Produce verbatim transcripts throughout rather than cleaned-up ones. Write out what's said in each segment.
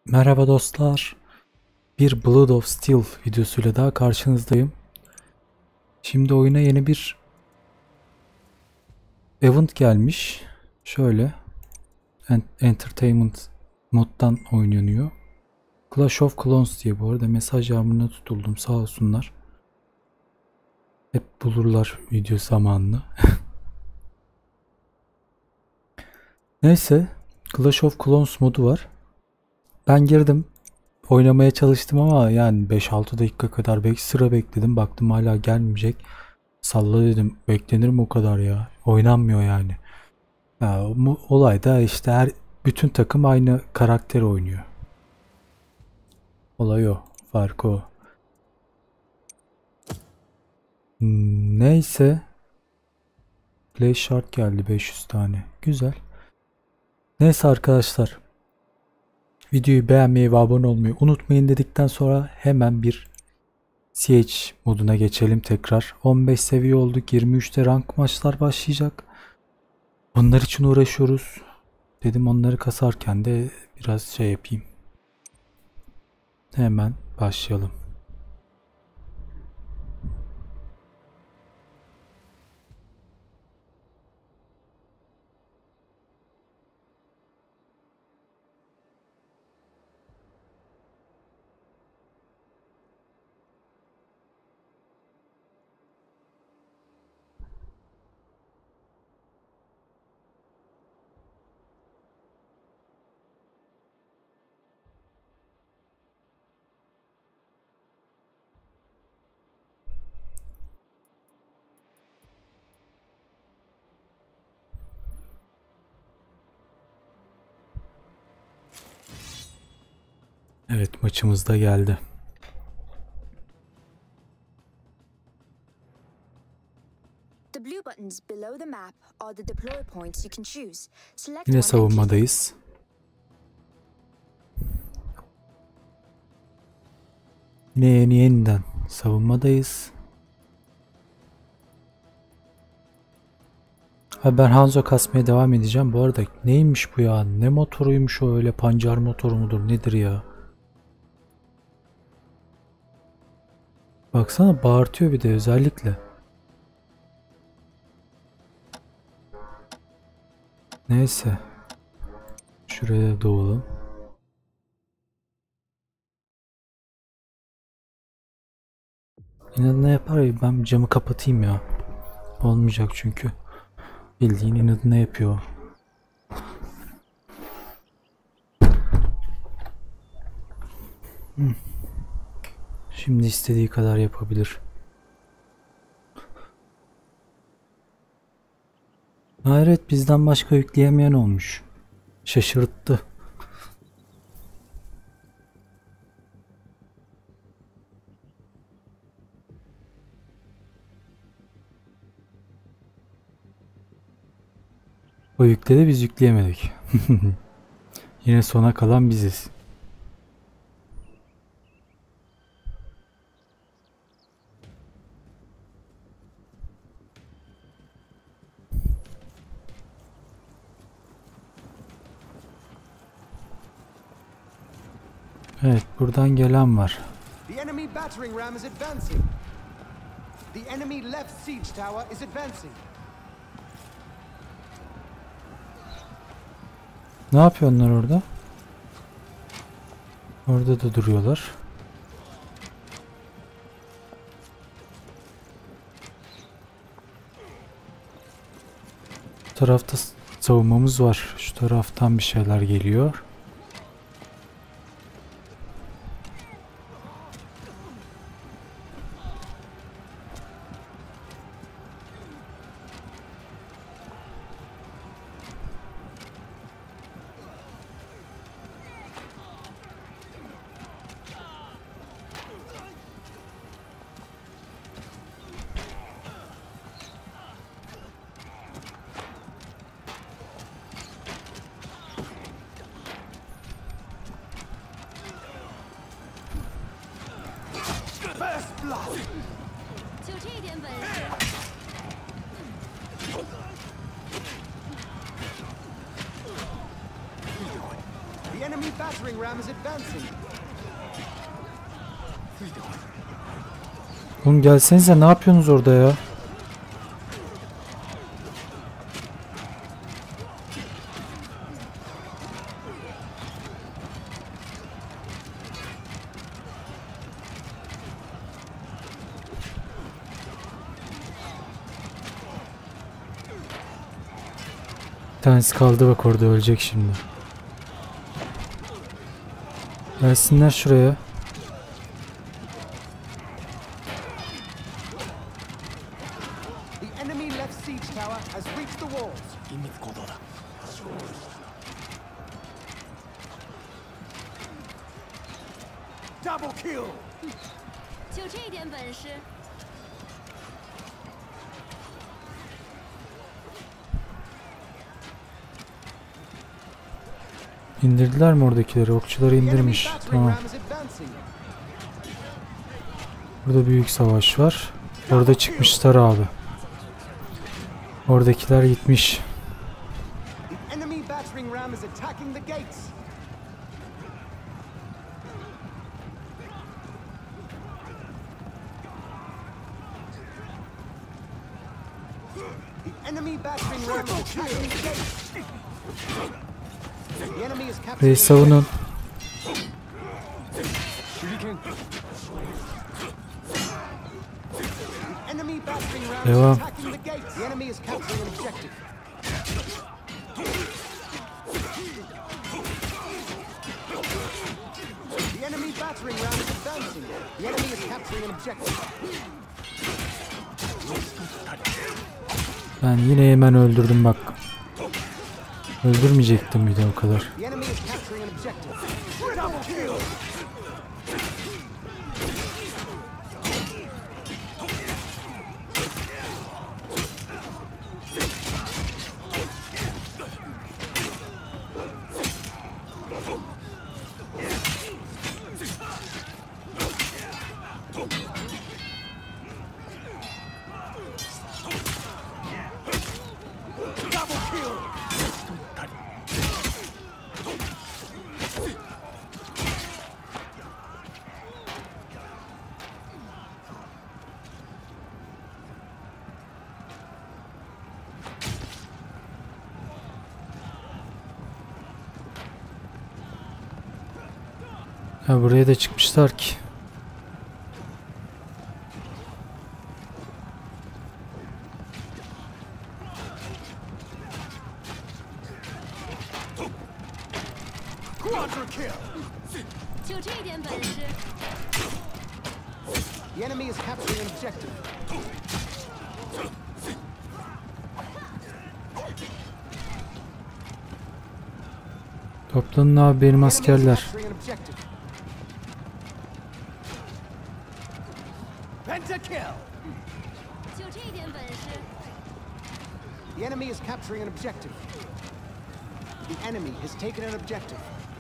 Merhaba dostlar. Bir Blood of Steel videosuyla daha karşınızdayım. Şimdi oyuna yeni bir event gelmiş. Şöyle Entertainment moddan oynanıyor. Clash of Clans diye, bu arada mesaj yağmuruna tutuldum, sağ olsunlar. Hep bulurlar video zamanını. Neyse, Clash of Clans modu var. Ben girdim. Oynamaya çalıştım ama yani beş altı dakika kadar bek sıra bekledim. Baktım hala gelmeyecek. Salla dedim. Beklenir mi o kadar ya? Oynanmıyor yani. Ya, bu olayda işte her bütün takım aynı karakteri oynuyor. Olay o. Farkı o. Hmm, Neyse. Play şart geldi beş yüz tane. Güzel. Neyse arkadaşlar. Videoyu beğenmeyi ve abone olmayı unutmayın dedikten sonra hemen bir C H moduna geçelim tekrar. on beş seviye olduk. yirmi üçte rank maçlar başlayacak. Onlar için uğraşıyoruz. Dedim onları kasarken de biraz şey yapayım. Hemen başlayalım. Evet, maçımız da geldi. Yine savunmadayız. Yine yeni yeniden savunmadayız. Ha, ben Hanzo kasmaya devam edeceğim. Bu arada neymiş bu ya? Ne motoruymuş o, öyle pancar motoru mudur nedir ya? Baksana, bağırtıyor bir de özellikle. Neyse. Şuraya doğalım. İnadına yapar ya, ben camı kapatayım ya. Olmayacak çünkü. Bildiğin inadına yapıyor. Hmm. Şimdi istediği kadar yapabilir. Hayret, bizden başka yükleyemeyen olmuş. Şaşırttı. O yükledi, biz yükleyemedik. Yine sona kalan biziz. Evet, buradan gelen var. The enemy battering ram is advancing. The enemy left siege tower is advancing. Ne yapıyor onlar orada? Orada da duruyorlar. Bu tarafta savunmamız var. Şu taraftan bir şeyler geliyor. First blood. The enemy enemy battering ram is advancing. Oğlum gelsenize, ne yapıyorsunuz orada ya? Bir tanesi kaldı bak orada, ölecek şimdi. Gelsinler şuraya. The enemy left siege tower has reached the walls. Double kill. 就这点本事， İndirdiler mi oradakileri? Okçuları The enemy indirmiş. battering Tamam. ram is advancing. Burada büyük savaş var. Orada çıkmışlar abi. Oradakiler gitmiş. The enemy battering ram is attacking the gates. The enemy battering ram is attacking the gates. The enemy is capturing. Reis savunun. The enemy battering ram Devam. is attacking the gates. The enemy is capturing an objective. The enemy battering ram is advancing. The enemy is capturing an objective. Ben yine hemen öldürdüm bak. Öldürmeyecektim bir de o kadar. The enemy is capturing an objective. Double kill. Double kill. Ya buraya da çıkmışlar ki. Quadra kill. 就这点本事， The enemy is capturing an objective. Toplanın abi benim The enemy is askerler. capturing an objective. Pentakill. 就这点本事， The enemy is capturing an objective. The enemy has taken an objective.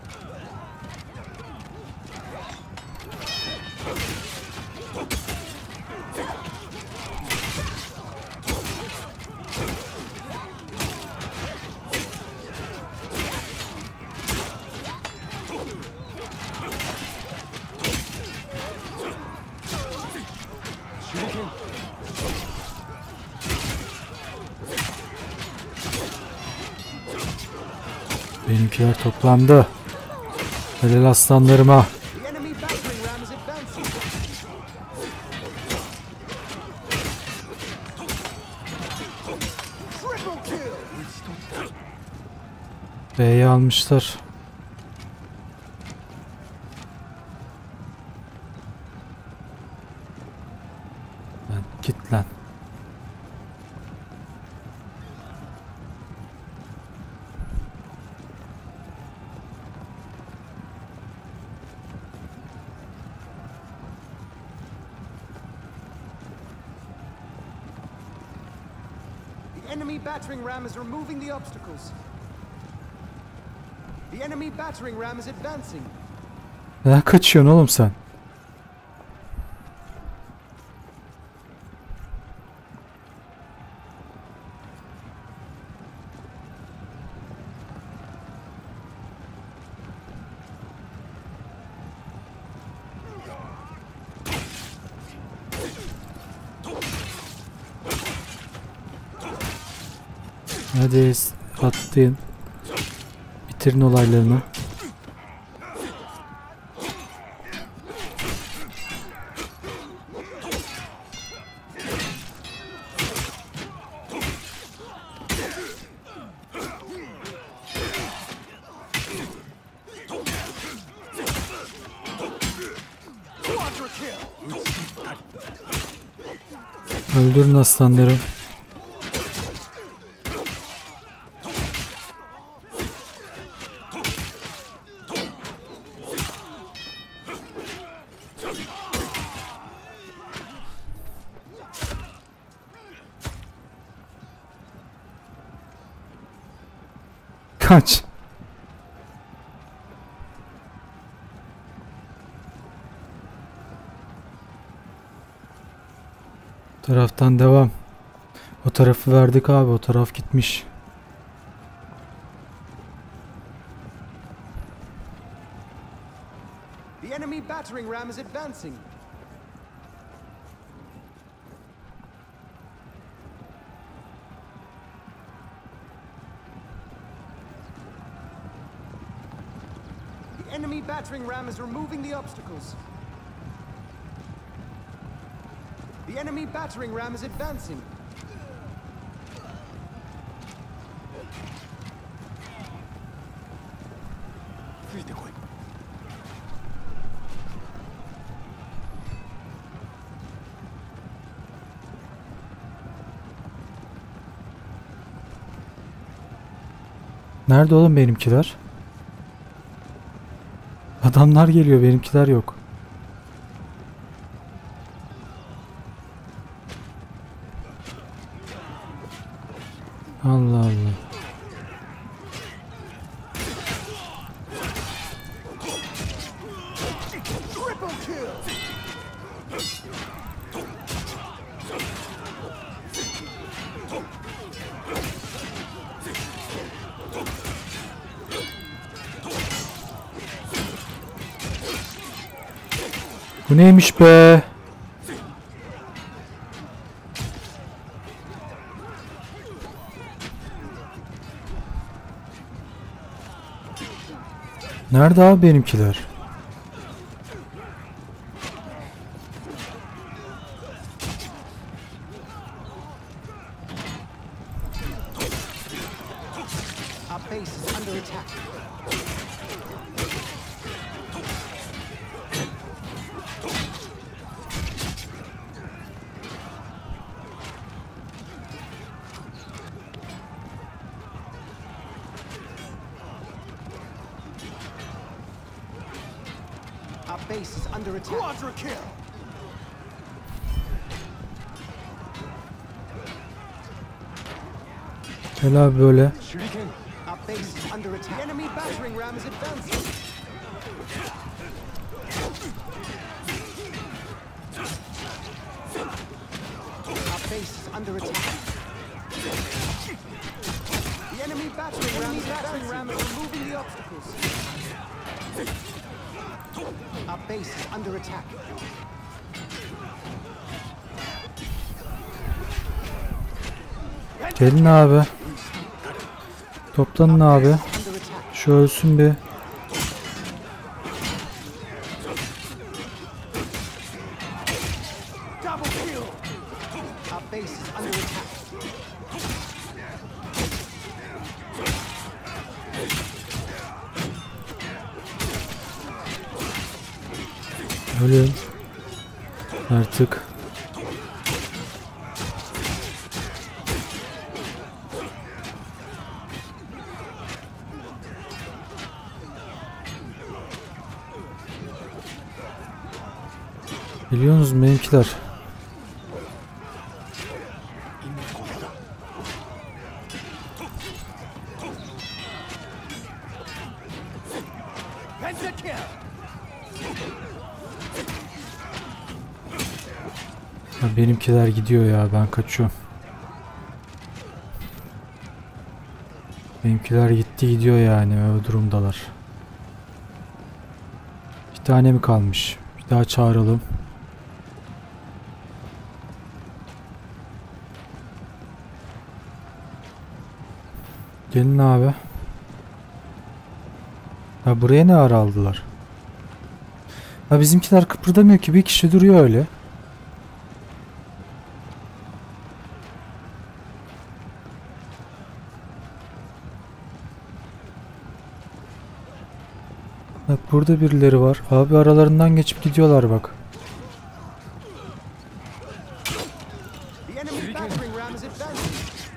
Benimkiler toplandı. Helal aslanlarıma. The enemy battering ram is advancing. Triple kill. B'yi almışlar. Lan git lan. The enemy battering ram is removing the obstacles. The enemy battering ram is advancing. Neden kaçıyorsun oğlum sen? Hadi attın. Bitirin olaylarını. Öldürün aslanları. Kaç. Bu taraftan devam. O tarafı verdik abi. O taraf gitmiş. The enemy battering ram is advancing. The enemy battering ram is removing the obstacles. The enemy battering ram is advancing. Nerede oğlum benimkiler? Adamlar geliyor, benimkiler yok. Allah Allah. Bu neymiş be? Nerede abi benimkiler? Our base is under attack. Our base is under attack. Quadra kill. Gel abi böyle. Our base is under attack. The enemy battering ram is advancing. Our base is under attack. The enemy battering ram is battering ram is removing the obstacles. Our base is under attack. Gelin abi. Toplanın abi. Under attack. Şu ölsün bir. Double kill. Our base is under attack. Ölün. Artık. Biliyorsunuz mu benimkiler? Ya benimkiler gidiyor ya, ben kaçıyorum. Benimkiler gitti gidiyor yani, o durumdalar. Bir tane mi kalmış? Bir daha çağıralım. Gelin abi. Ha buraya ne ara aldılar? Ha bizimkiler kıpırdamıyor ki, bir kişi duruyor öyle. Bak burada birileri var. Abi aralarından geçip gidiyorlar bak. The enemy battering ram is advancing.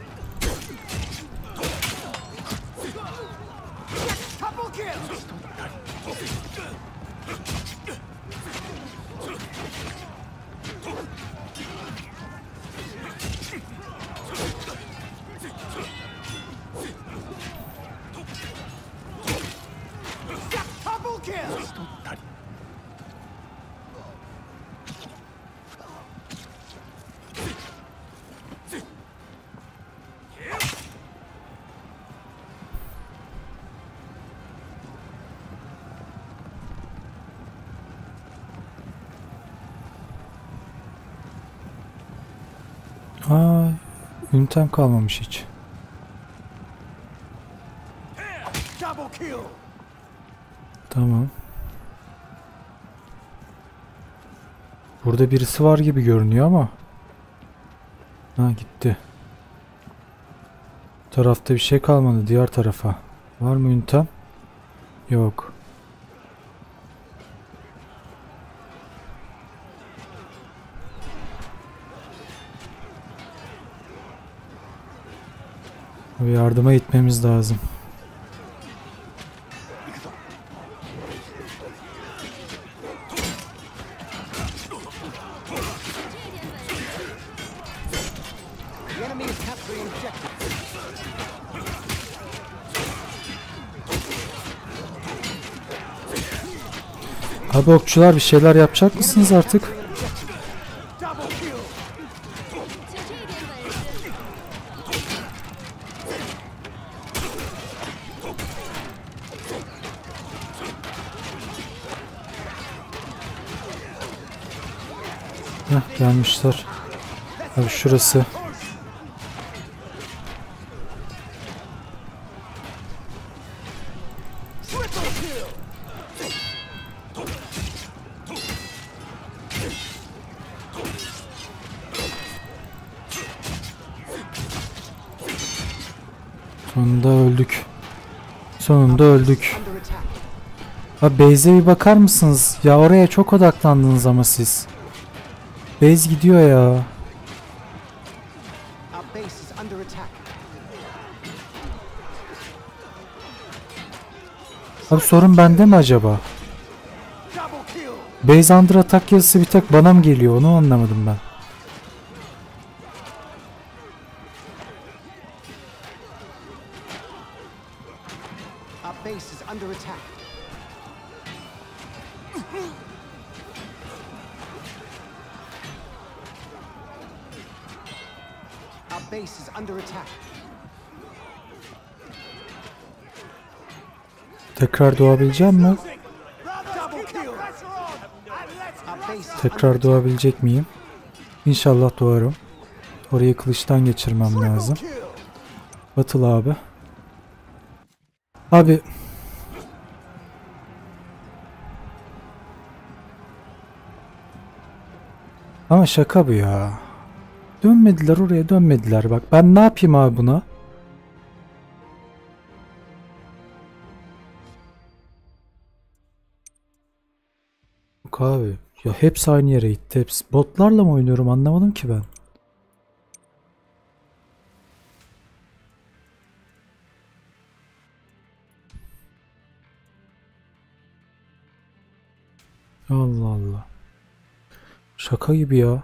Double kill! Double kill! Aa, ünitem kalmamış hiç. Double kill! Tamam. Burada birisi var gibi görünüyor ama. Ha gitti. Bu tarafta bir şey kalmadı, diğer tarafa. Var mı ünitem? Yok. Abi yardıma gitmemiz lazım. The enemy is capturing an objective. Abi okçular bir şeyler yapacak mısınız artık? Double kill! 就这点本事。 Heh, gelmişler. Abi şurası. Triple kill! Sonunda öldük. Sonunda öldük. Under attack. Abi base'e bir bakar mısınız? Ya oraya çok odaklandınız ama siz. Base gidiyor ya. Our base is under attack. Abi sorun bende mi acaba? Double kill! Base under attack yazısı bir tek bana mı geliyor? Onu anlamadım ben. Our base is under attack. Our base is under attack. Tekrar doğabileceğim mi? Double kill! Our base is Tekrar doğabilecek miyim? İnşallah doğarım. Orayı kılıçtan geçirmem lazım. kill! Batıl abi. Abi. Ama şaka bu ya. Dönmediler oraya, dönmediler bak. Ben ne yapayım abi buna? Yok abi. Ya hepsi aynı yere gitti. Hepsi. Botlarla mı oynuyorum anlamadım ki ben. Allah Allah. Şaka gibi ya.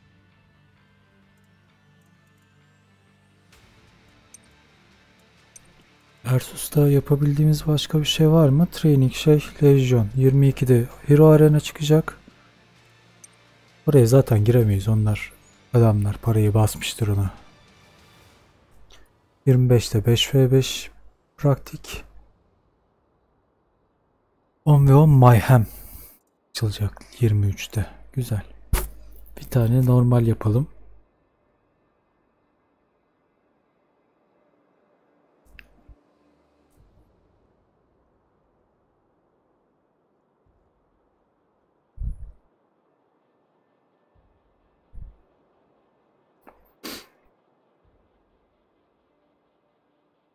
Ersus'ta yapabildiğimiz başka bir şey var mı? Training şey Legion. yirmi ikide Hero Arena çıkacak. Oraya zaten giremeyiz. Onlar adamlar parayı basmıştır ona. yirmi beşte beş ve beş praktik. on ve on Mayhem açılacak yirmi üçte. Güzel. Bir tane normal yapalım.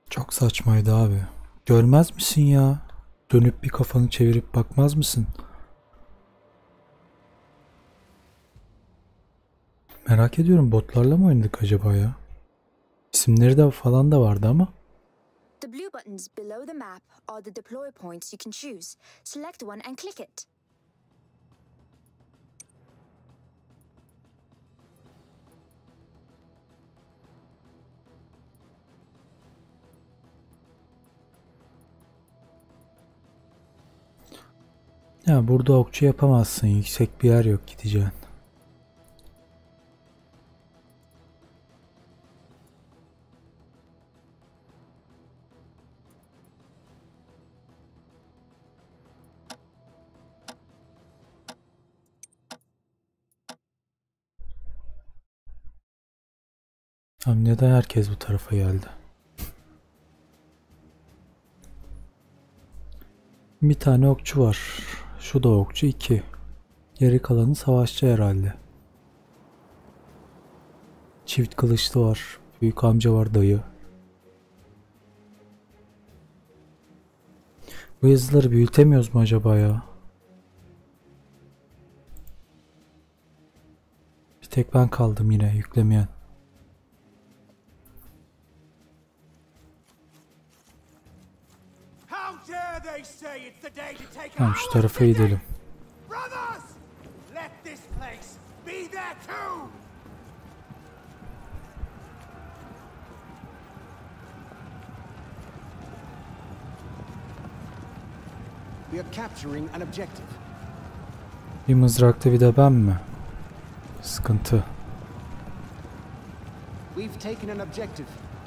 Çok saçmaydı abi. Görmez misin ya? Dönüp bir kafanı çevirip bakmaz mısın? Merak ediyorum, botlarla mı oynadık acaba ya? İsimleri de falan da vardı ama. The blue buttons below the map are the deploy points you can choose. Select one and click it. Ya burada okçu yapamazsın. Yüksek bir yer yok, gideceksin. Abi neden herkes bu tarafa geldi? Bir tane okçu var. Şu da okçu, iki. Geri kalanı savaşçı herhalde. Çift kılıçlı var. Büyük amca var, dayı. Bu yazıları büyütemiyoruz mu acaba ya? Bir tek ben kaldım yine yüklemeyen. Tamam, şu tarafa gidelim. We are capturing an objective. Bir mızrakta bir de ben mi? Sıkıntı. We've taken an objective.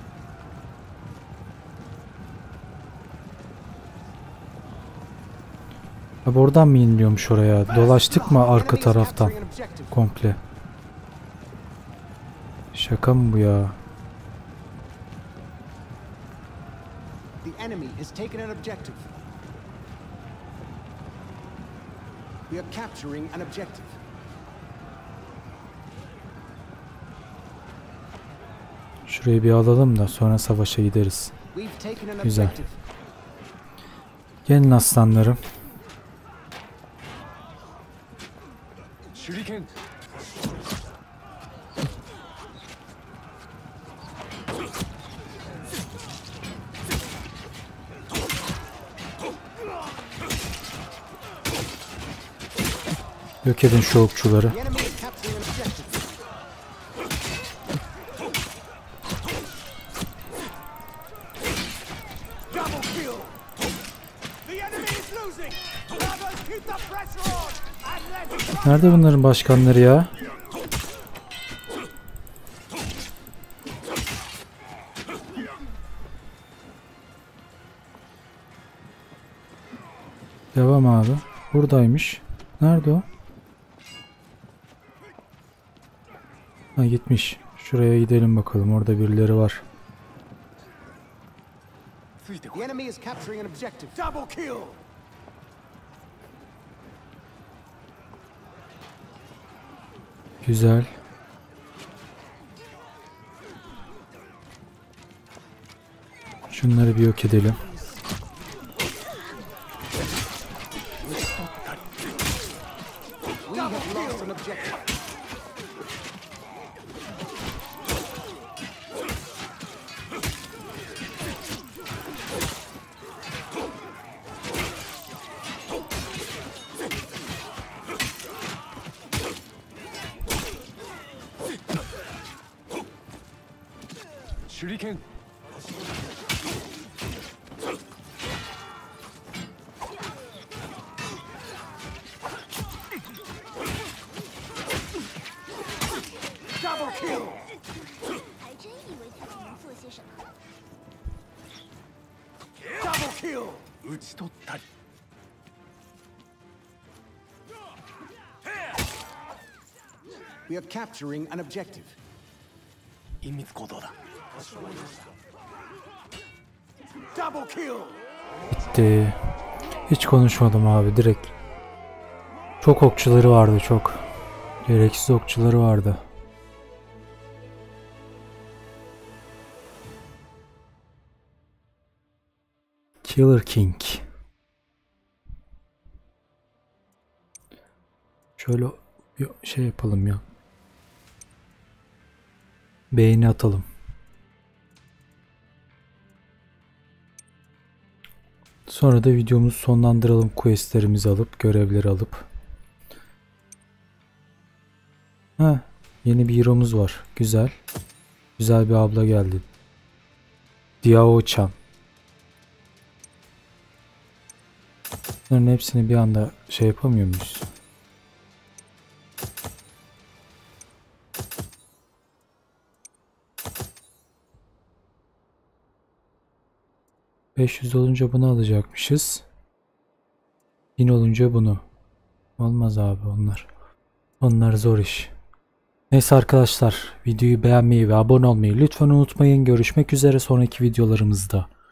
Abi oradan mı iniliyormuş oraya? Dolaştık mı arka taraftan? Komple. Şaka mı bu ya? The enemy has taken an objective. We are capturing an objective. Şurayı bir alalım da sonra savaşa gideriz. We've taken an Güzel. objective. Gelin aslanlarım. Shuriken. Yok edin şu okçuları. The enemy is capturing an objective. Double kill. The enemy is losing. Brothers, keep the pressure on and let's Nerede bunların başkanları ya? Devam abi. Buradaymış. Nerede o? Ha, gitmiş. Şuraya gidelim bakalım. Orada birileri var. The enemy is capturing an objective. double kill. Güzel. Şunları bir yok edelim. We have lost an objective. Shuriken. Double kill. 还真以为自己能做些什么。 Double kill. 打ち取ったり。 We are capturing an objective. 隠密行動だ。Double kill. De. Hiç konuşmadım abi, direkt. Çok okçuları vardı, çok. Gereksiz okçuları vardı. Killer King. Şöyle bir şey yapalım ya. Beğeni atalım. Sonra da videomuzu sonlandıralım. Questlerimizi alıp, görevleri alıp. Ha, yeni bir hero'muz var. Güzel. Güzel bir abla geldi. Diao-chan. Bunların hepsini bir anda şey yapamıyor muyuz? beş yüz olunca bunu alacakmışız. bin olunca bunu. Olmaz abi onlar. Onlar zor iş. Neyse arkadaşlar, videoyu beğenmeyi ve abone olmayı lütfen unutmayın. Görüşmek üzere sonraki videolarımızda.